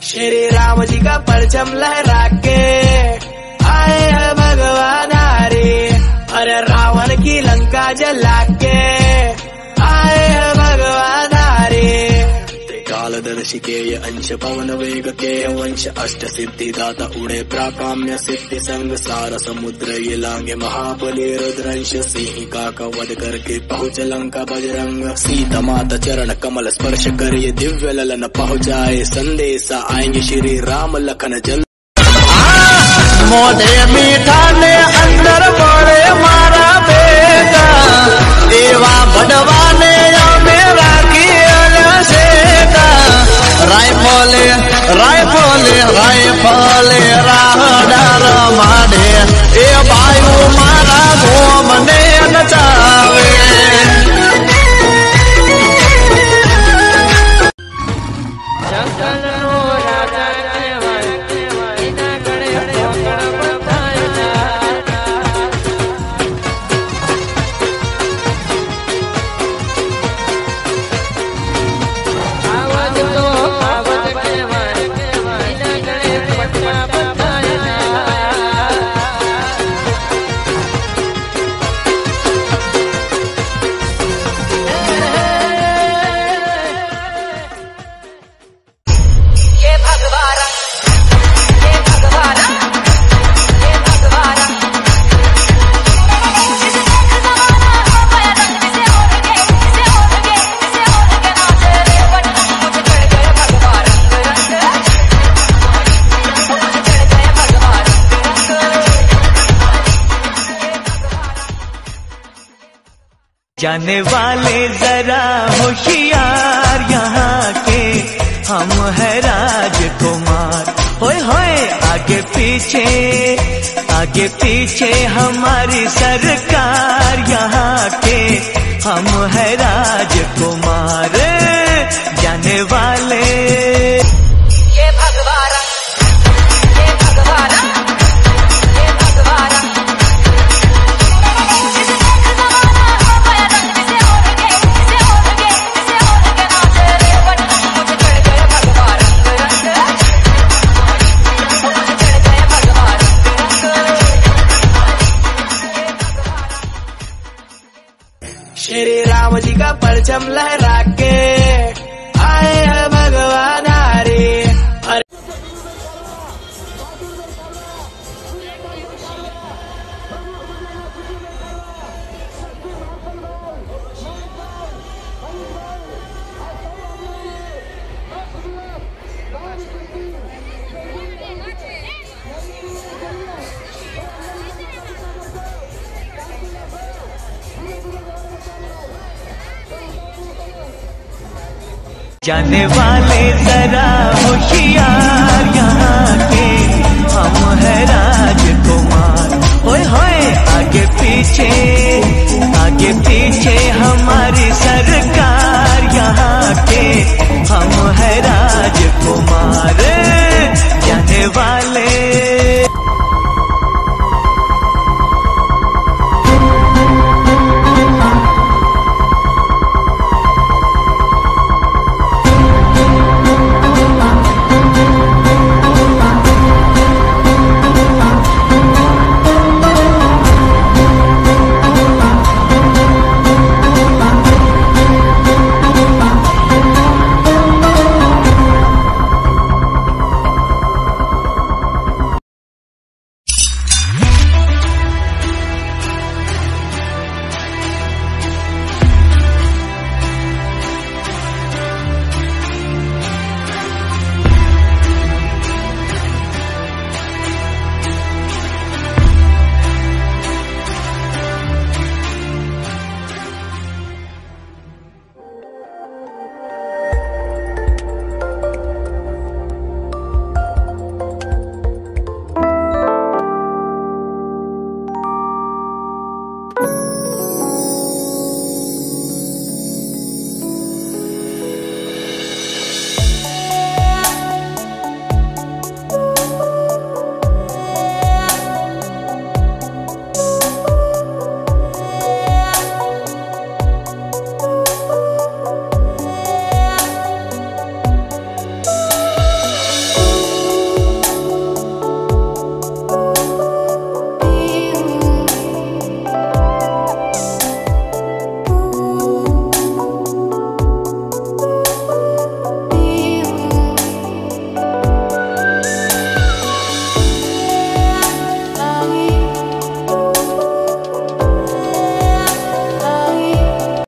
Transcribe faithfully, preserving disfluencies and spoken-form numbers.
श्री राम जी का परचम लहरा के आए है भगवान हरे। अरे रावण की लंका जला के आए है भगवान हरे। कालदर्शी के ये अंश पवन वेग के वंश अष्ट सिद्धि दाता उड़े प्राकाम्य सिद्धि संग सार समुद्र ये लांगे महाबली रुद्रंश। सिंह का कवध करके पहुँच लंका बजरंग। सीता माता चरण कमल स्पर्श कर ये दिव्य ललन पहुँचाए संदेशा आएंगे श्री राम लखन जल। मोढ़े मीठा ने अंदर पड़े मारा बेटा देवा भडवाने मेरा रायफले रायफले रायफले राहडार माडे ए बायु मारा घोम ने नचावे। जाने वाले जरा होशियार यहाँ के हम है राजकुमार। होए होए आगे पीछे आगे पीछे हमारी सरकार यहाँ के हम है राजकुमार। जाने वाले ये भगवान ये भगवान ये भगवान श्री राम जी का परचम लहरा के आए है भगवान हरे। जाने वाले जरा